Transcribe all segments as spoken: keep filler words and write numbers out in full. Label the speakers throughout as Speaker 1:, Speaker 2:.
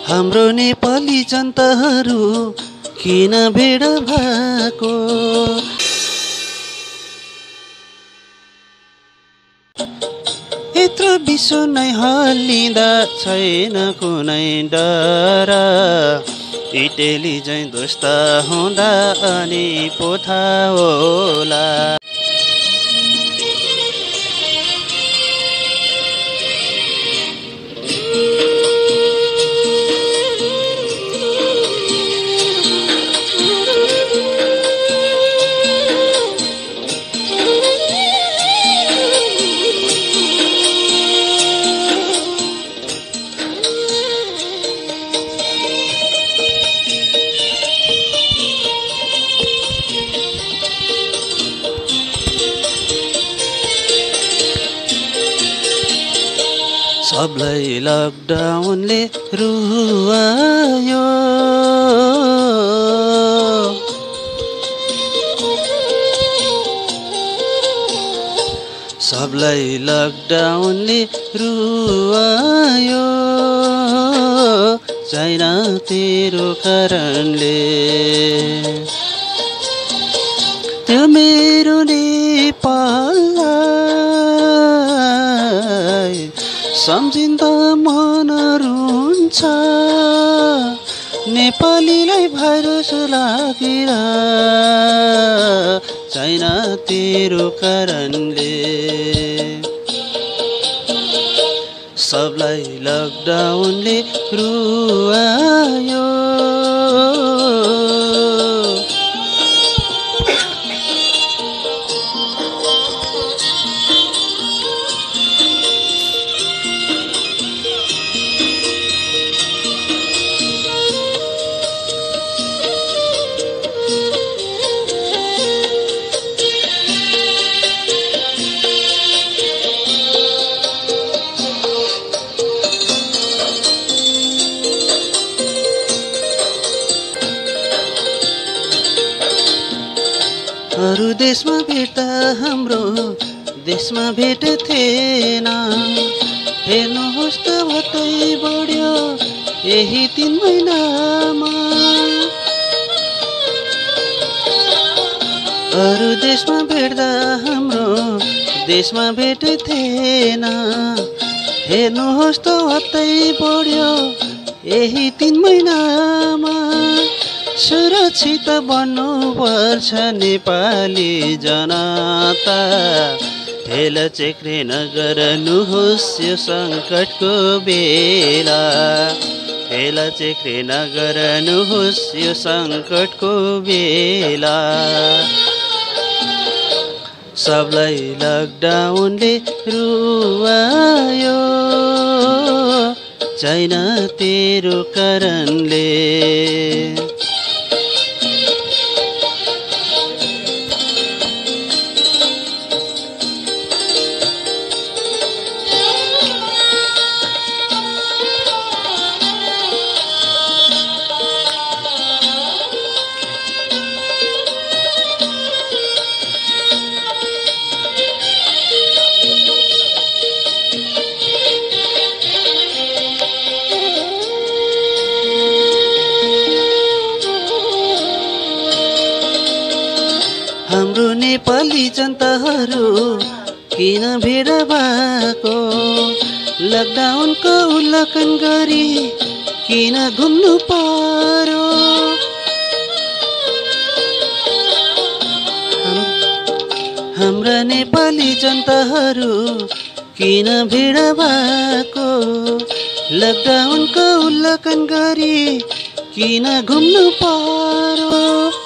Speaker 1: हाम्रो नेपाली जनताहरू किन भेड भएको? यत्रो विश्व नै हल्लिँदा छैन कुनै डर। इटली झैं दोस्त हुँदा अनि पो थाहा होला। सबलाई लकडाउनले रुवायो। सबलाई लकडाउनले रुवायो। चाइना तेरो कारणले त्यो मेरो नेपाललाई सम्झिँदा मन रुन्छ। नेपालीलाई भाइरस लागेर चाइना तेरो कारणले। सबलाई लकडाउनले रुवायो। अरू देशमा भेट्दा हाम्रो देशमा भेट थिएन। हेर्नुहोस् त भत्तै बढ्यो यही तीन महिनामा। अरू देशमा भेट्दा हाम्रो देशमा भेट थिएन। हेर्नुहोस् त भत्तै बढ्यो यही तीन महिनामा। सुरक्षित बन्नुपर्छ नेपाली जनता। हेल चेक्रे नगर्नुहोस् यो सङ्कटको बेला। हेल चेक्रे नगर्नुहोस् यो सङ्कटको बेला। सबलाई लकडाउनले रुवायो। चाइना तेरो कारणले। हाम्रो नेपाली जनताहरू किन भेड भएको? लकडाउनको उल्लङ्घन गरी किन घुम्नु पर्यो? हाम्रा नेपाली जनताहरू किन भेड भएको? लकडाउनको उल्लङ्घन गरी किन घुम्नु पर्यो?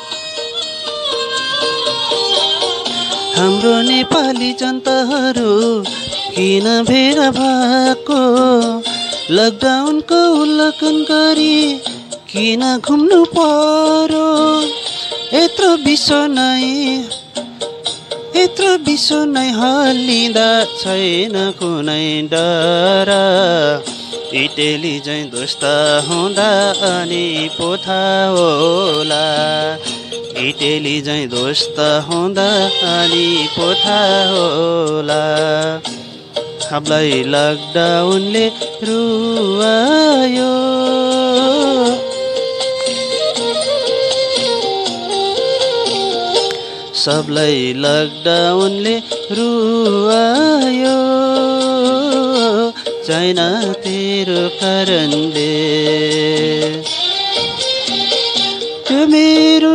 Speaker 1: हाम्रो नेपाली जनताहरू किन भेड भएको? लकडाउनको उल्लङ्घन गरी किन घुम्नु पर्यो? यत्रो विश्व नै यत्रो विश्व नै हल्लिँदा छैन कुनै डर। इटली झैं दोस्त हुँदा अनि पो थाहा होला। इटली झैं दोस्त हुँदा अनि पो थाहा होला। हामीलाई लकडाउनले रुवायो। सबलाई लकडाउनले रुवायो चाइना तेरो कारणले त्यो मेरो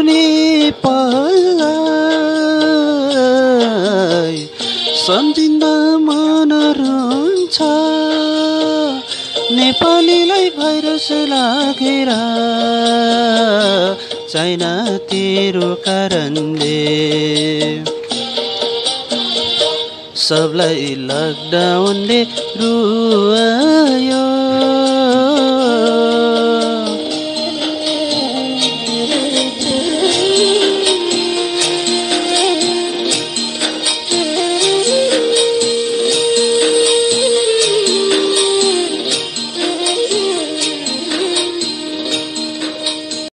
Speaker 1: नेपाललाई सम्झिँदा मन रुन्छ नेपालीलाई भाइरस लागेर चाइना तेरो कारणले सबलाई लकडाउनले रुवायो